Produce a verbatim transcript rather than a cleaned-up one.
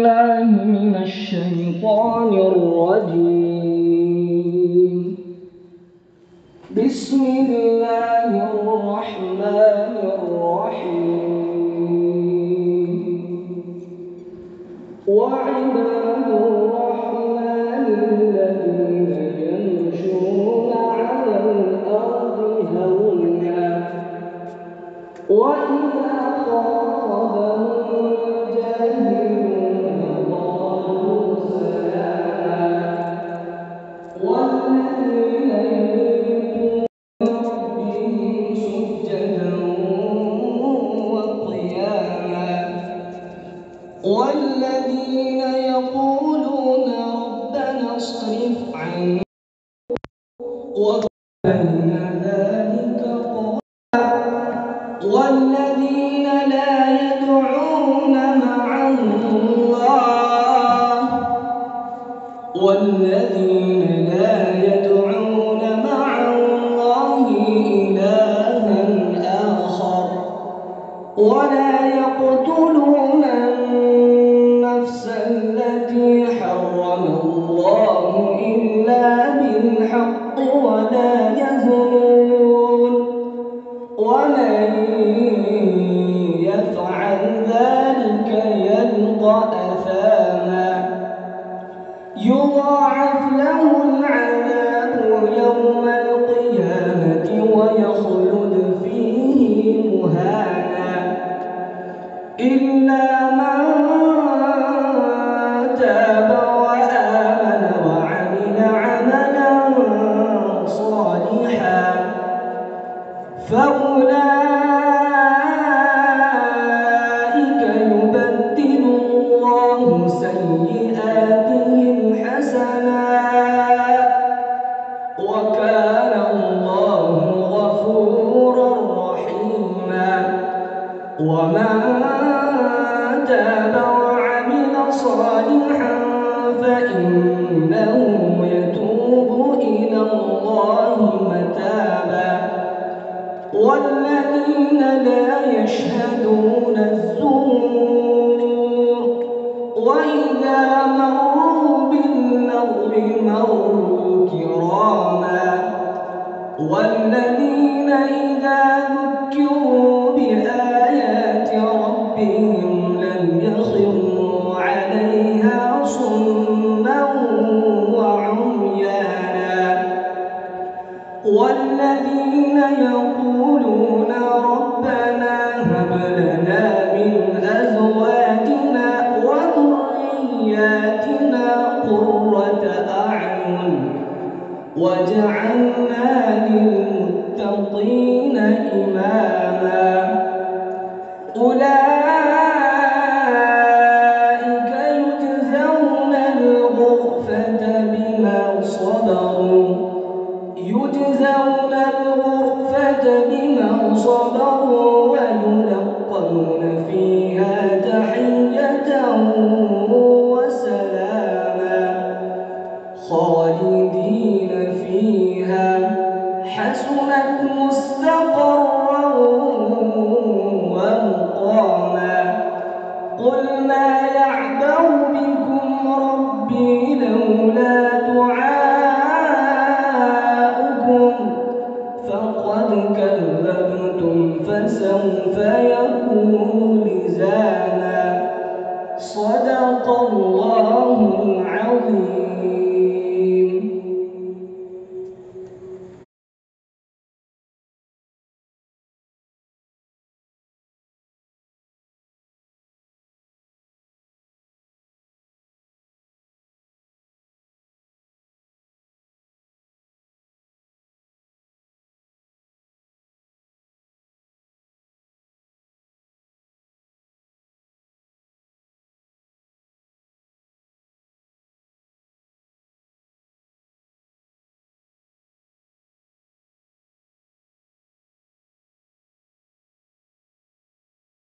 بالله من الشيطان الرجيم. بسم الله الرحمن الرحيم. وعباد الرحمن الذين يمشون على الأرض هونا وإذا خاطبهم الجاهلون قالوا سلاما والذين يبيتون لربهم سجدا وقياما والذين يقولون ربنا اصرف عنا وبين ذلك والذين لا يدعون مع الله والذين لا يدعون مع الله إلها آخر ولا يقتلون النفس التي حرم الله إلا بالحق ولا يزنون ومن يفعل ذلك يلقى أثاما يضاعف له العذاب يوم القيامة ويخلد فيه مهانا إلا من تاب وآمن وعمل عملا صالحا فأولئك يبدل الله سيئاتهم حسنات وكان الله غفورا رحيما ومن تاب وعمل صالحا فإنه يتوب إلى الله متابا والذين لا يشهدون الزور وإذا مروا باللغو مروا كراما والذين إذا ذكروا بآيات ربهم لم يخروا عليها صما وعميانا والذين يقولون ربنا هب لنا من أزواجنا وذرياتنا قرة أعين واجعلنا للمتقين إماما أولئك يجزون الغرفة بما صبروا يجزون الغرفة بما صبروا ويلقون فيها تحية وسلاما خالدين فيها حسنت مستقرا ومقاما قل ما يعبأ بكم ربي لولا دعاؤكم فقد كذبتم فسوف يكون لزاما صدق الله العظيم.